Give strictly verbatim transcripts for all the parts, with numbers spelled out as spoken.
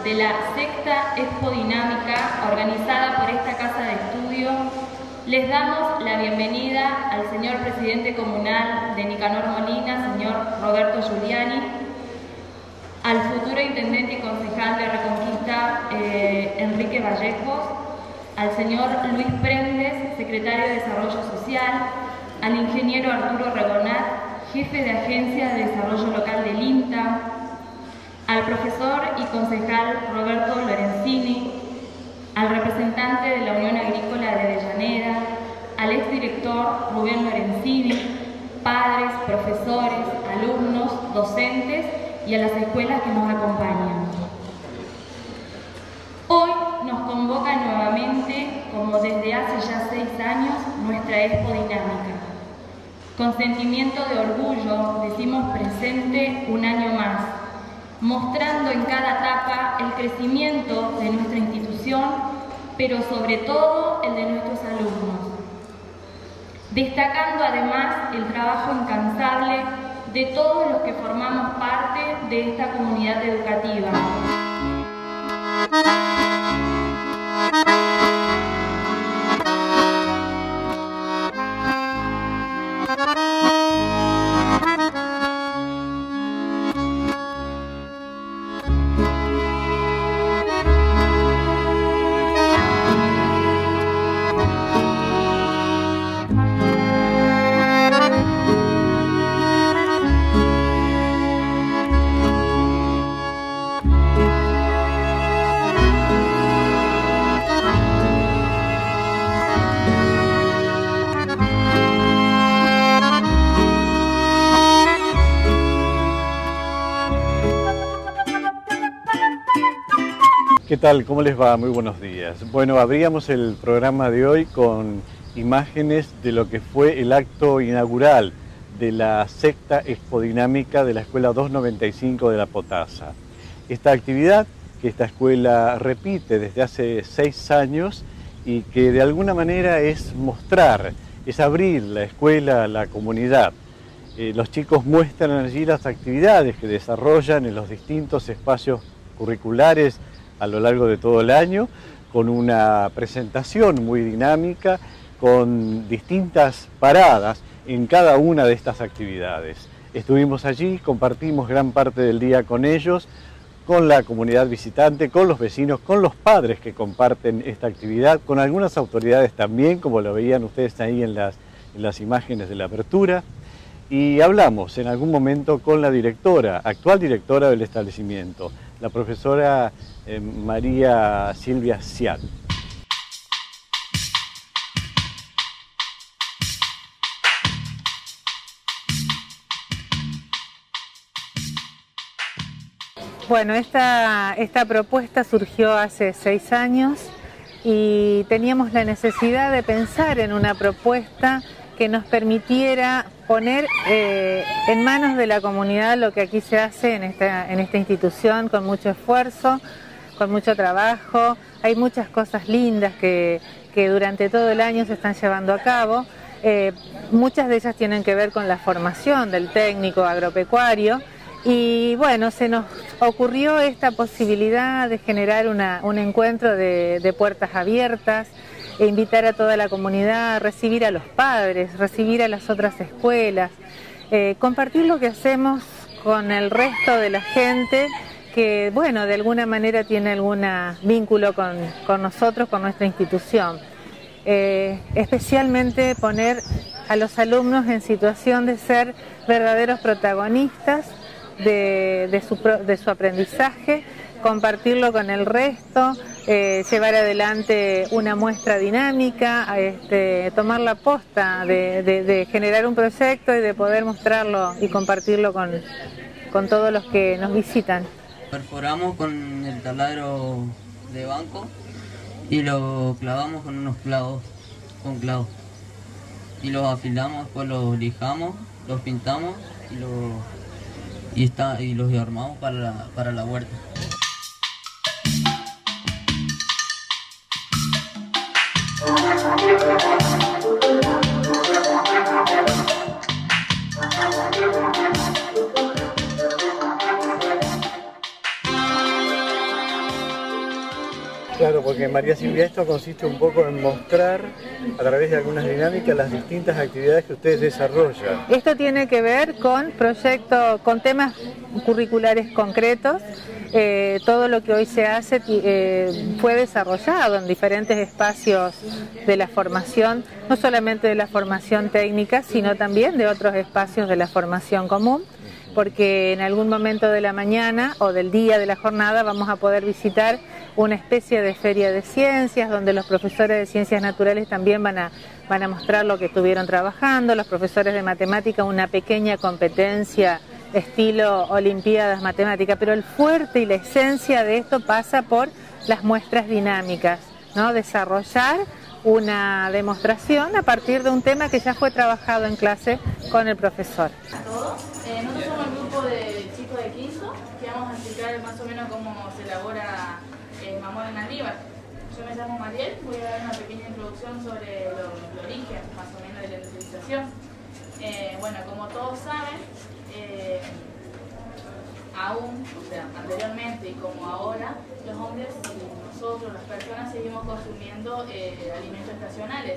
de la sexta expodinámica organizada por esta Casa de Estudio, les damos la bienvenida al señor Presidente Comunal de Nicanor Molina, señor Roberto Giuliani, al futuro Intendente y Concejal de Reconquista, eh, Enrique Vallejos, al señor Luis Prendes, Secretario de Desarrollo Social, al ingeniero Arturo Regonat, Jefe de Agencia de Desarrollo Local del INTA, al profesor y concejal Roberto Lorenzini, al representante de la Unión Agrícola de Avellaneda, al exdirector Rubén Lorenzini, padres, profesores, alumnos, docentes y a las escuelas que nos acompañan. Hoy nos convoca nuevamente, como desde hace ya seis años, nuestra expodinámica. Con sentimiento de orgullo decimos presente un año más, mostrando en cada etapa el crecimiento de nuestra institución, pero sobre todo el de nuestros alumnos. Destacando además el trabajo incansable de todos los que formamos parte de esta comunidad educativa. ¿Qué tal? ¿Cómo les va? Muy buenos días. Bueno, abríamos el programa de hoy con imágenes de lo que fue el acto inaugural de la sexta expodinámica de la Escuela doscientos noventa y cinco de La Potasa. Esta actividad que esta escuela repite desde hace seis años y que de alguna manera es mostrar, es abrir la escuela a la comunidad. Eh, los chicos muestran allí las actividades que desarrollan en los distintos espacios curriculares a lo largo de todo el año, con una presentación muy dinámica, con distintas paradas en cada una de estas actividades. Estuvimos allí, compartimos gran parte del día con ellos, con la comunidad visitante, con los vecinos, con los padres que comparten esta actividad, con algunas autoridades también, como lo veían ustedes ahí en las, en las imágenes de la apertura. Y hablamos en algún momento con la directora, actual directora del establecimiento, la profesora eh, María Silvia Cial. Bueno, esta, esta propuesta surgió hace seis años y teníamos la necesidad de pensar en una propuesta que nos permitiera poner eh, en manos de la comunidad lo que aquí se hace en esta, en esta institución con mucho esfuerzo, con mucho trabajo. Hay muchas cosas lindas que, que durante todo el año se están llevando a cabo. Eh, muchas de ellas tienen que ver con la formación del técnico agropecuario y bueno, se nos ocurrió esta posibilidad de generar una, un encuentro de, de puertas abiertas, e invitar a toda la comunidad, recibir a los padres, recibir a las otras escuelas, eh, compartir lo que hacemos con el resto de la gente que, bueno, de alguna manera tiene algún vínculo con, con nosotros, con nuestra institución. Eh, especialmente poner a los alumnos en situación de ser verdaderos protagonistas de, de, su, de su aprendizaje, compartirlo con el resto, eh, llevar adelante una muestra dinámica, este, tomar la posta de, de, de generar un proyecto y de poder mostrarlo y compartirlo con, con todos los que nos visitan. Perforamos con el taladro de banco y lo clavamos con unos clavos, con clavos. Y los afilamos, después los lijamos, los pintamos y, lo, y, está, y los armamos para la, para la huerta. Claro, porque María Silvia, esto consiste un poco en mostrar a través de algunas dinámicas las distintas actividades que ustedes desarrollan. Esto tiene que ver con proyectos, con temas curriculares concretos. Eh, todo lo que hoy se hace eh, fue desarrollado en diferentes espacios de la formación, no solamente de la formación técnica, sino también de otros espacios de la formación común, porque en algún momento de la mañana o del día de la jornada vamos a poder visitar una especie de feria de ciencias, donde los profesores de ciencias naturales también van a, van a mostrar lo que estuvieron trabajando, los profesores de matemática una pequeña competencia estilo Olimpiadas Matemáticas, pero el fuerte y la esencia de esto pasa por las muestras dinámicas, ¿no? Desarrollar una demostración a partir de un tema que ya fue trabajado en clase con el profesor. A todos, eh, nosotros somos el grupo de chicos de quinto que vamos a explicar más o menos cómo se elabora el mamón en almíbar. Yo me llamo Mariel, voy a dar una pequeña introducción sobre lo, el origen más o menos de la utilización. Eh, bueno, como todos saben, Eh, aún, o sea, anteriormente y como ahora, los hombres y nosotros, las personas, seguimos consumiendo eh, alimentos estacionales.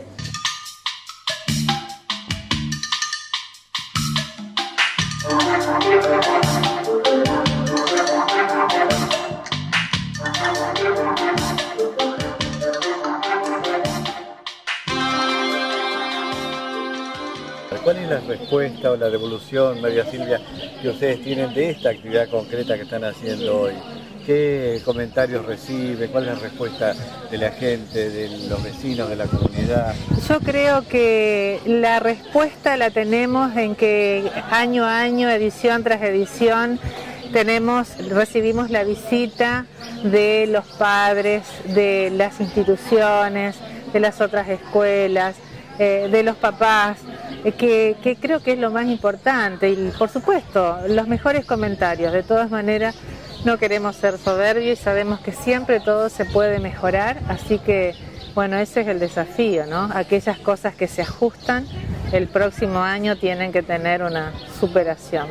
¿Cuál es la respuesta o la devolución, María Silvia, que ustedes tienen de esta actividad concreta que están haciendo hoy? ¿Qué comentarios reciben? ¿Cuál es la respuesta de la gente, de los vecinos, de la comunidad? Yo creo que la respuesta la tenemos en que año a año, edición tras edición, tenemos, recibimos la visita de los padres, de las instituciones, de las otras escuelas, eh, de los papás, Que, que creo que es lo más importante y por supuesto los mejores comentarios. De todas maneras no queremos ser soberbios y sabemos que siempre todo se puede mejorar, así que bueno, ese es el desafío, ¿no? Aquellas cosas que se ajustan el próximo año tienen que tener una superación.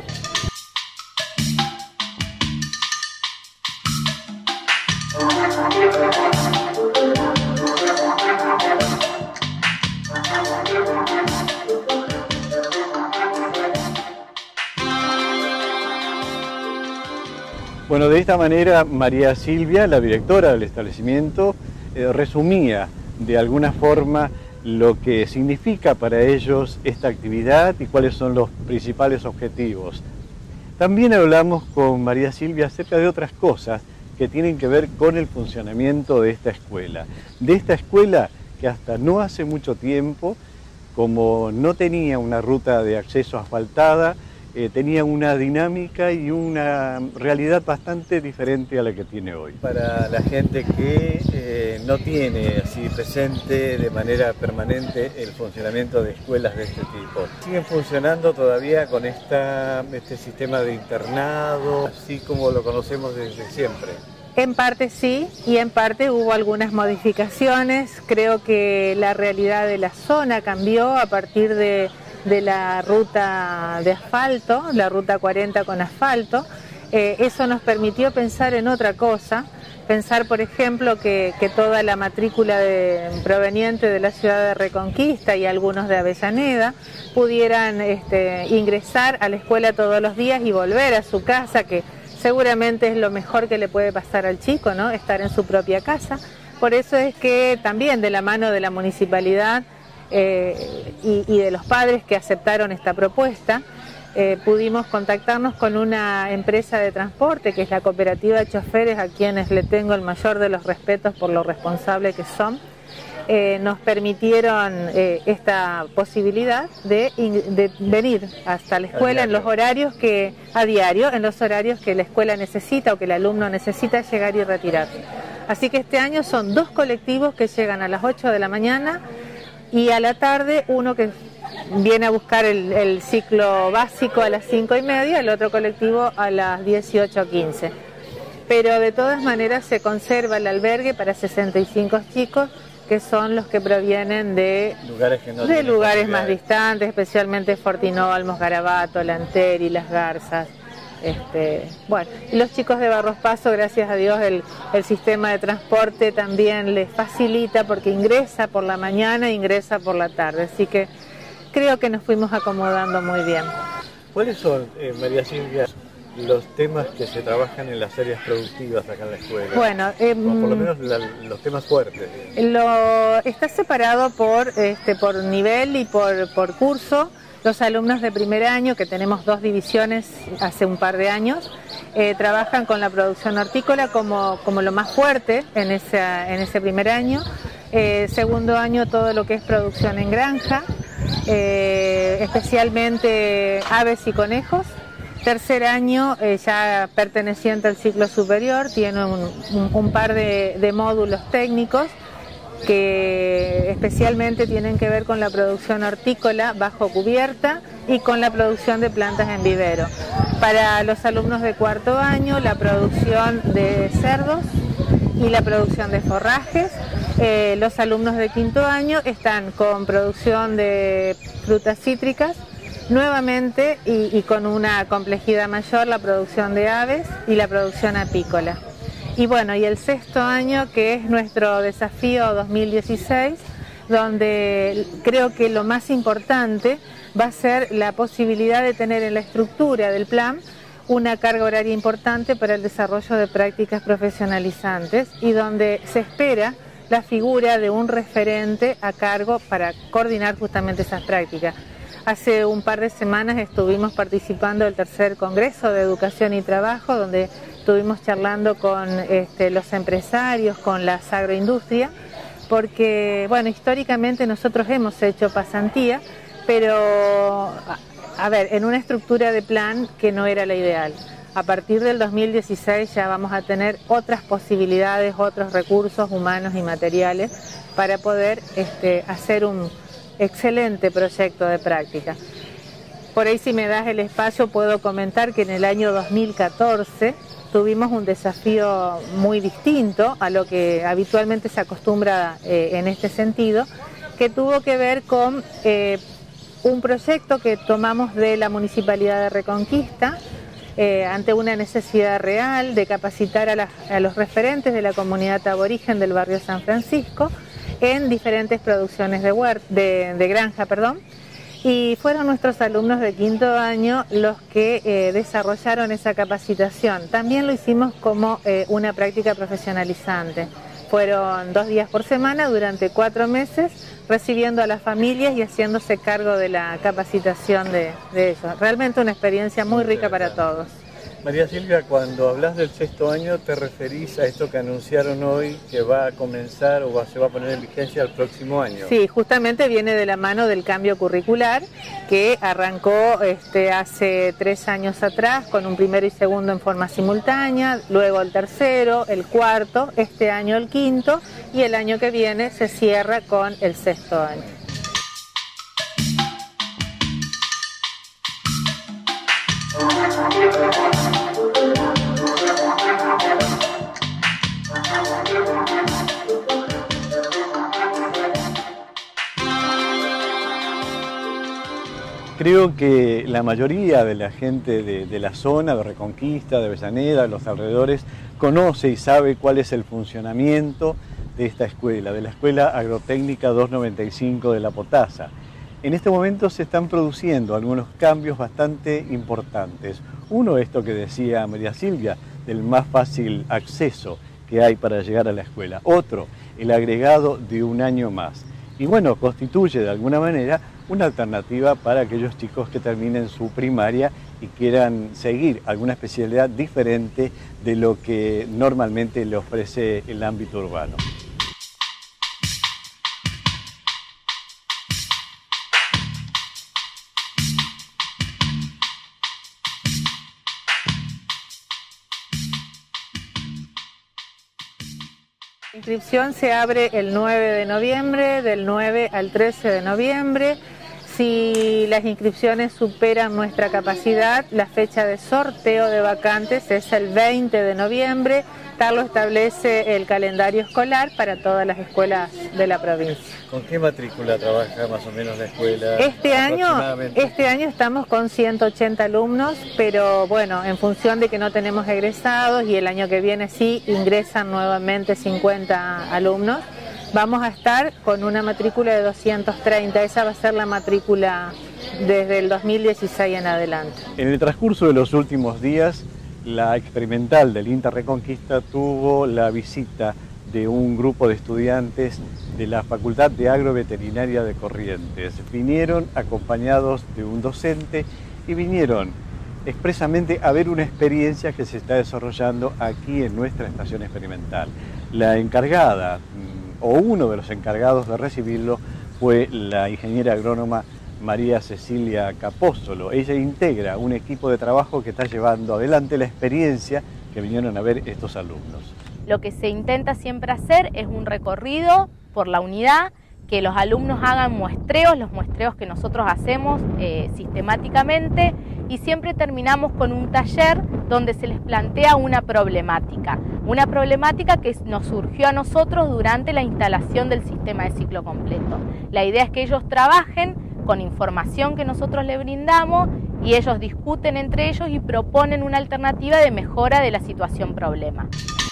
Bueno, de esta manera María Silvia, la directora del establecimiento, eh, resumía de alguna forma lo que significa para ellos esta actividad y cuáles son los principales objetivos. También hablamos con María Silvia acerca de otras cosas que tienen que ver con el funcionamiento de esta escuela. De esta escuela que hasta no hace mucho tiempo, como no tenía una ruta de acceso asfaltada, Eh, tenía una dinámica y una realidad bastante diferente a la que tiene hoy. Para la gente que eh, no tiene así presente de manera permanente el funcionamiento de escuelas de este tipo, ¿siguen funcionando todavía con esta, este sistema de internado, así como lo conocemos desde siempre? En parte sí, y en parte hubo algunas modificaciones. Creo que la realidad de la zona cambió a partir de de la ruta de asfalto, la ruta cuarenta con asfalto. Eh, eso nos permitió pensar en otra cosa, pensar por ejemplo que, que toda la matrícula de, proveniente de la ciudad de Reconquista y algunos de Avellaneda pudieran este, ingresar a la escuela todos los días y volver a su casa, que seguramente es lo mejor que le puede pasar al chico, ¿no? Estar en su propia casa. Por eso es que también de la mano de la municipalidad Eh, y, y de los padres que aceptaron esta propuesta, eh, pudimos contactarnos con una empresa de transporte que es la Cooperativa de Choferes, a quienes le tengo el mayor de los respetos por lo responsables que son. Eh, nos permitieron eh, esta posibilidad de, de venir hasta la escuela en los horarios que, a diario, en los horarios que la escuela necesita o que el alumno necesita llegar y retirar. Así que este año son dos colectivos que llegan a las ocho de la mañana y a la tarde uno que viene a buscar el, el ciclo básico a las cinco y media, el otro colectivo a las dieciocho quince. Pero de todas maneras se conserva el albergue para sesenta y cinco chicos, que son los que provienen de lugares, que no de lugares más distantes, especialmente Fortín Olmos, Garabato, Lanteri, Las Garzas. Este, bueno, y los chicos de Barros Paso, gracias a Dios, el, el sistema de transporte también les facilita porque ingresa por la mañana e ingresa por la tarde, así que creo que nos fuimos acomodando muy bien. ¿Cuáles son, eh, María Silvia, los temas que se trabajan en las áreas productivas acá en la escuela? Bueno, eh, o por lo menos la, los temas fuertes. Lo, está separado por, este, por nivel y por, por curso. Los alumnos de primer año, que tenemos dos divisiones hace un par de años, eh, trabajan con la producción hortícola como, como lo más fuerte en, esa, en ese primer año. Eh, segundo año todo lo que es producción en granja, eh, especialmente aves y conejos. Tercer año, eh, ya perteneciente al ciclo superior, tiene un, un, un par de, de módulos técnicos que especialmente tienen que ver con la producción hortícola bajo cubierta y con la producción de plantas en vivero. Para los alumnos de cuarto año, la producción de cerdos y la producción de forrajes. Eh, los alumnos de quinto año están con producción de frutas cítricas, nuevamente y, y con una complejidad mayor, la producción de aves y la producción apícola. Y bueno, y el sexto año, que es nuestro desafío dos mil dieciséis, donde creo que lo más importante va a ser la posibilidad de tener en la estructura del plan una carga horaria importante para el desarrollo de prácticas profesionalizantes y donde se espera la figura de un referente a cargo para coordinar justamente esas prácticas. Hace un par de semanas estuvimos participando del tercer Congreso de Educación y Trabajo, donde estuvimos charlando con este, los empresarios, con las agroindustrias, porque, bueno, históricamente nosotros hemos hecho pasantía, pero, a ver, en una estructura de plan que no era la ideal. A partir del dos mil dieciséis ya vamos a tener otras posibilidades, otros recursos humanos y materiales para poder este, hacer un excelente proyecto de práctica. Por ahí, si me das el espacio, puedo comentar que en el año dos mil catorce tuvimos un desafío muy distinto a lo que habitualmente se acostumbra eh, en este sentido, que tuvo que ver con eh, un proyecto que tomamos de la Municipalidad de Reconquista eh, ante una necesidad real de capacitar a, la, a los referentes de la comunidad aborigen del barrio San Francisco en diferentes producciones de, huert de, de granja, perdón, y fueron nuestros alumnos de quinto año los que eh, desarrollaron esa capacitación. También lo hicimos como eh, una práctica profesionalizante. Fueron dos días por semana durante cuatro meses, recibiendo a las familias y haciéndose cargo de la capacitación de, de ellos. Realmente una experiencia muy rica para todos. María Silvia, cuando hablas del sexto año, ¿te referís a esto que anunciaron hoy, que va a comenzar o va, se va a poner en vigencia el próximo año? Sí, justamente viene de la mano del cambio curricular que arrancó este, hace tres años atrás con un primero y segundo en forma simultánea, luego el tercero, el cuarto, este año el quinto y el año que viene se cierra con el sexto año. Creo que la mayoría de la gente de, de la zona, de Reconquista, de Avellaneda, de los alrededores, conoce y sabe cuál es el funcionamiento de esta escuela, de la Escuela Agrotécnica doscientos noventa y cinco de La Potasa. En este momento se están produciendo algunos cambios bastante importantes. Uno, esto que decía María Silvia, del más fácil acceso que hay para llegar a la escuela. Otro, el agregado de un año más. Y bueno, constituye de alguna manera una alternativa para aquellos chicos que terminen su primaria y quieran seguir alguna especialidad diferente de lo que normalmente le ofrece el ámbito urbano. La inscripción se abre el nueve de noviembre, del nueve al trece de noviembre. Si las inscripciones superan nuestra capacidad, la fecha de sorteo de vacantes es el veinte de noviembre, tal lo establece el calendario escolar para todas las escuelas de la provincia. ¿Con qué matrícula trabaja más o menos la escuela? Este año, este año estamos con ciento ochenta alumnos, pero bueno, en función de que no tenemos egresados y el año que viene sí ingresan nuevamente cincuenta alumnos, vamos a estar con una matrícula de doscientos treinta, esa va a ser la matrícula desde el dos mil dieciséis en adelante. En el transcurso de los últimos días, la experimental del INTA Reconquista tuvo la visita de un grupo de estudiantes de la Facultad de Agroveterinaria de Corrientes. Vinieron acompañados de un docente y vinieron expresamente a ver una experiencia que se está desarrollando aquí en nuestra estación experimental. La encargada, o uno de los encargados de recibirlo, fue la ingeniera agrónoma María Cecilia Capósolo. Ella integra un equipo de trabajo que está llevando adelante la experiencia que vinieron a ver estos alumnos. Lo que se intenta siempre hacer es un recorrido por la unidad, que los alumnos hagan muestreos, los muestreos que nosotros hacemos eh, sistemáticamente, y siempre terminamos con un taller donde se les plantea una problemática, una problemática que nos surgió a nosotros durante la instalación del sistema de ciclo completo. La idea es que ellos trabajen con información que nosotros les brindamos y ellos discuten entre ellos y proponen una alternativa de mejora de la situación problema.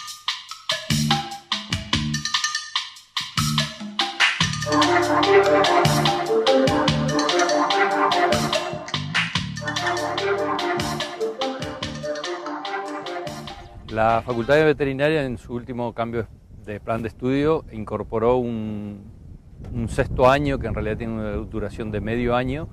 La Facultad de Veterinaria, en su último cambio de plan de estudio, incorporó un, un sexto año, que en realidad tiene una duración de medio año,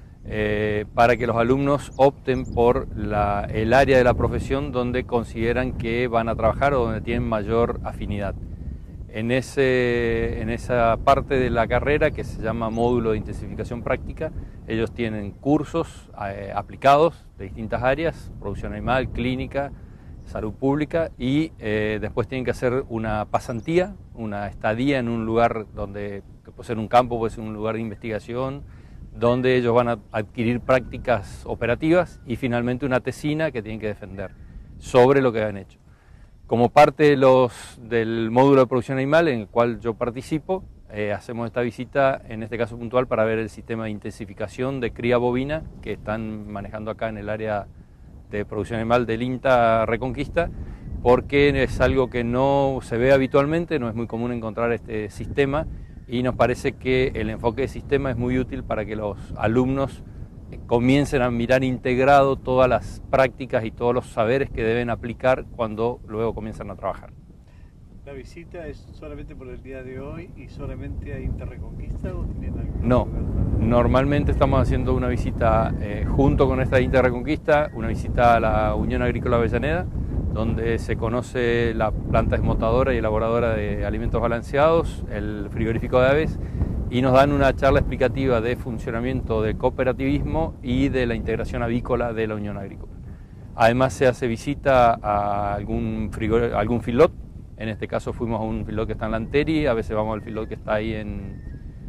eh, para que los alumnos opten por la, el área de la profesión donde consideran que van a trabajar o donde tienen mayor afinidad. En, ese, en esa parte de la carrera, que se llama módulo de intensificación práctica, ellos tienen cursos eh, aplicados de distintas áreas: producción animal, clínica, salud pública, y eh, después tienen que hacer una pasantía, una estadía en un lugar donde, que puede ser un campo, puede ser un lugar de investigación, donde ellos van a adquirir prácticas operativas, y finalmente una tesina que tienen que defender sobre lo que han hecho. Como parte de los, del módulo de producción animal en el cual yo participo, eh, hacemos esta visita, en este caso puntual, para ver el sistema de intensificación de cría bovina que están manejando acá en el área de producción animal del INTA Reconquista, porque es algo que no se ve habitualmente, no es muy común encontrar este sistema, y nos parece que el enfoque de sistema es muy útil para que los alumnos comiencen a mirar integrado todas las prácticas y todos los saberes que deben aplicar cuando luego comienzan a trabajar. ¿La visita es solamente por el día de hoy y solamente a INTA Reconquista o tienen algún No, lugar? normalmente estamos haciendo una visita eh, junto con esta INTA Reconquista, una visita a la Unión Agrícola Avellaneda, donde se conoce la planta desmotadora y elaboradora de alimentos balanceados, el frigorífico de aves, y nos dan una charla explicativa de funcionamiento del cooperativismo y de la integración avícola de la Unión Agrícola. Además se hace visita a algún, frigor, a algún feedlot. En este caso fuimos a un feedlot que está en Lanteri, a veces vamos al feedlot que está ahí en,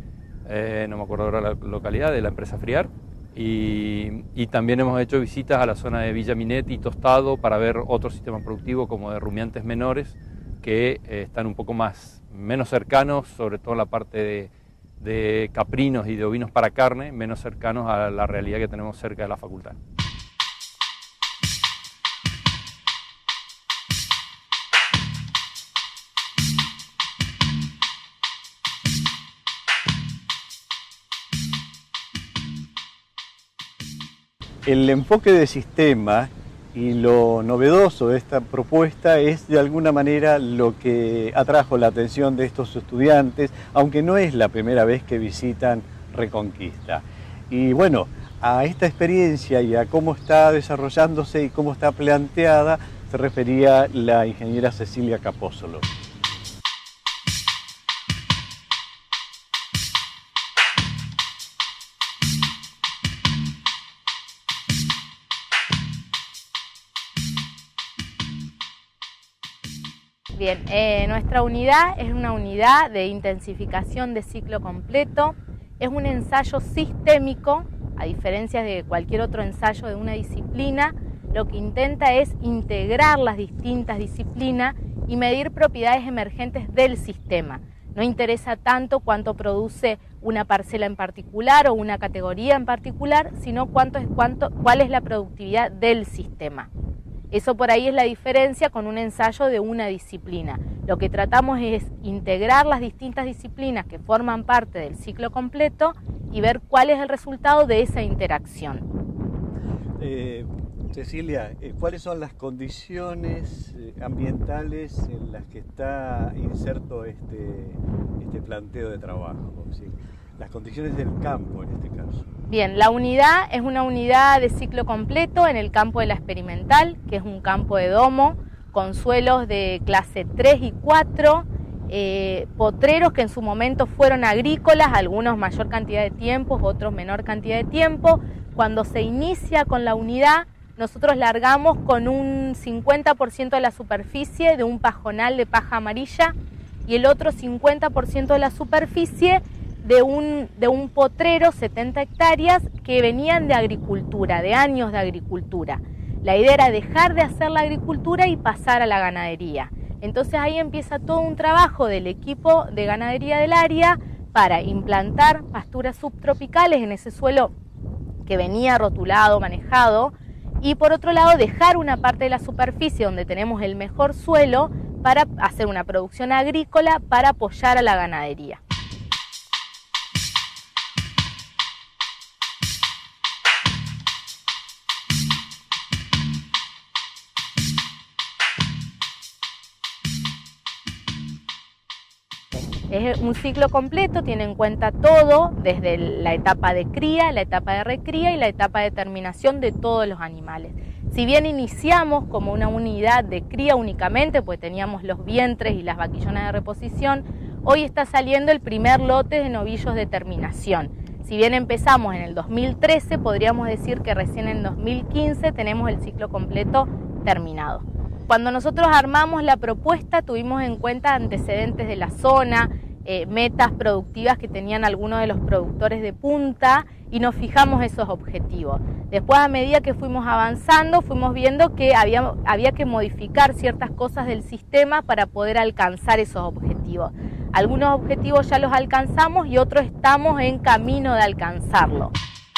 eh, no me acuerdo ahora la localidad, de la empresa Friar. Y, y también hemos hecho visitas a la zona de Villa Minetti y Tostado para ver otros sistemas productivos como de rumiantes menores que eh, están un poco más, menos cercanos, sobre todo en la parte de de caprinos y de ovinos para carne, menos cercanos a la realidad que tenemos cerca de la facultad. El enfoque de sistema y lo novedoso de esta propuesta es de alguna manera lo que atrajo la atención de estos estudiantes, aunque no es la primera vez que visitan Reconquista. Y bueno, a esta experiencia y a cómo está desarrollándose y cómo está planteada se refería la ingeniera Cecilia Capósolo. Bien, eh, nuestra unidad es una unidad de intensificación de ciclo completo Es un ensayo sistémico, a diferencia de cualquier otro ensayo de una disciplina. Lo que intenta es integrar las distintas disciplinas y medir propiedades emergentes del sistema. No interesa tanto cuánto produce una parcela en particular o una categoría en particular, sino cuánto es, cuánto, cuál es la productividad del sistema. Eso por ahí es la diferencia con un ensayo de una disciplina. Lo que tratamos es integrar las distintas disciplinas que forman parte del ciclo completo y ver cuál es el resultado de esa interacción. Eh, Cecilia, ¿cuáles son las condiciones ambientales en las que está inserto este, este planteo de trabajo? ¿Sí? Las condiciones del campo en este caso. Bien, la unidad es una unidad de ciclo completo en el campo de la experimental, que es un campo de domo con suelos de clase tres y cuatro, eh, potreros que en su momento fueron agrícolas, algunos mayor cantidad de tiempo, otros menor cantidad de tiempo. Cuando se inicia con la unidad, nosotros largamos con un cincuenta por ciento de la superficie de un pajonal de paja amarilla y el otro cincuenta por ciento de la superficie de un, de un potrero, setenta hectáreas, que venían de agricultura, de años de agricultura. La idea era dejar de hacer la agricultura y pasar a la ganadería. Entonces ahí empieza todo un trabajo del equipo de ganadería del área para implantar pasturas subtropicales en ese suelo que venía rotulado, manejado, y por otro lado dejar una parte de la superficie donde tenemos el mejor suelo para hacer una producción agrícola para apoyar a la ganadería. Es un ciclo completo, tiene en cuenta todo, desde la etapa de cría, la etapa de recría y la etapa de terminación de todos los animales. Si bien iniciamos como una unidad de cría únicamente, pues teníamos los vientres y las vaquillonas de reposición, hoy está saliendo el primer lote de novillos de terminación. Si bien empezamos en el dos mil trece, podríamos decir que recién en dos mil quince tenemos el ciclo completo terminado. Cuando nosotros armamos la propuesta tuvimos en cuenta antecedentes de la zona, eh, metas productivas que tenían algunos de los productores de punta y nos fijamos esos objetivos. Después, a medida que fuimos avanzando, fuimos viendo que había, había que modificar ciertas cosas del sistema para poder alcanzar esos objetivos. Algunos objetivos ya los alcanzamos y otros estamos en camino de alcanzarlo.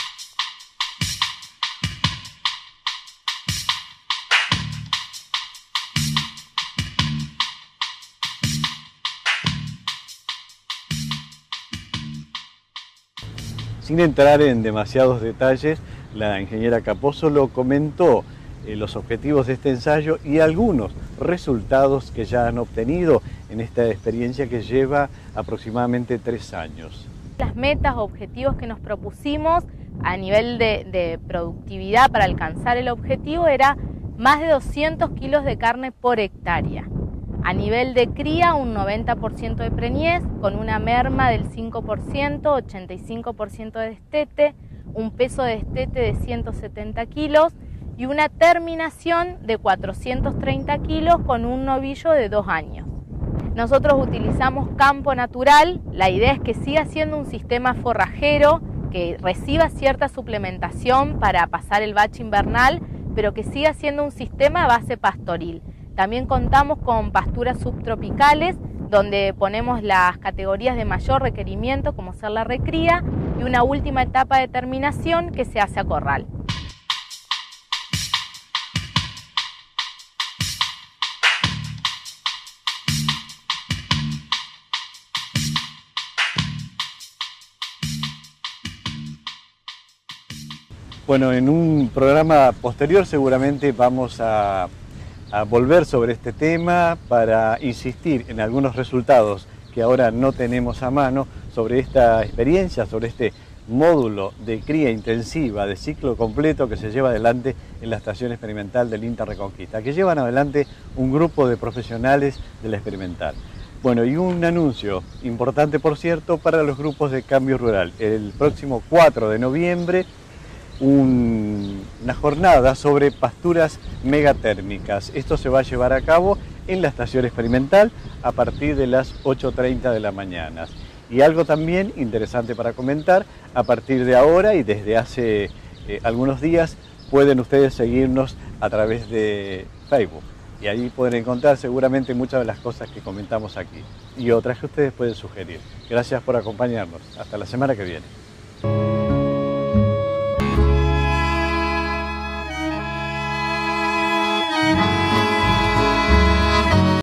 Sin entrar en demasiados detalles, la ingeniera Capozzo lo comentó eh, los objetivos de este ensayo y algunos resultados que ya han obtenido en esta experiencia que lleva aproximadamente tres años. Las metas, objetivos que nos propusimos a nivel de, de productividad para alcanzar el objetivo era más de doscientos kilos de carne por hectárea. A nivel de cría, un noventa por ciento de preñez, con una merma del cinco por ciento, ochenta y cinco por ciento de destete, un peso de destete de ciento setenta kilos y una terminación de cuatrocientos treinta kilos con un novillo de dos años. Nosotros utilizamos campo natural, la idea es que siga siendo un sistema forrajero, que reciba cierta suplementación para pasar el bache invernal, pero que siga siendo un sistema a base pastoril. También contamos con pasturas subtropicales, donde ponemos las categorías de mayor requerimiento, como ser la recría, y una última etapa de terminación que se hace a corral. Bueno, en un programa posterior seguramente vamos a a volver sobre este tema para insistir en algunos resultados que ahora no tenemos a mano sobre esta experiencia, sobre este módulo de cría intensiva de ciclo completo que se lleva adelante en la estación experimental del INTA Reconquista, que llevan adelante un grupo de profesionales de la experimental. Bueno, y un anuncio importante, por cierto, para los grupos de cambio rural. El próximo cuatro de noviembre, Un, una jornada sobre pasturas megatérmicas. Esto se va a llevar a cabo en la estación experimental a partir de las ocho treinta de la mañana. Y algo también interesante para comentar, a partir de ahora y desde hace eh, algunos días pueden ustedes seguirnos a través de Facebook. Y ahí pueden encontrar seguramente muchas de las cosas que comentamos aquí y otras que ustedes pueden sugerir. Gracias por acompañarnos. Hasta la semana que viene.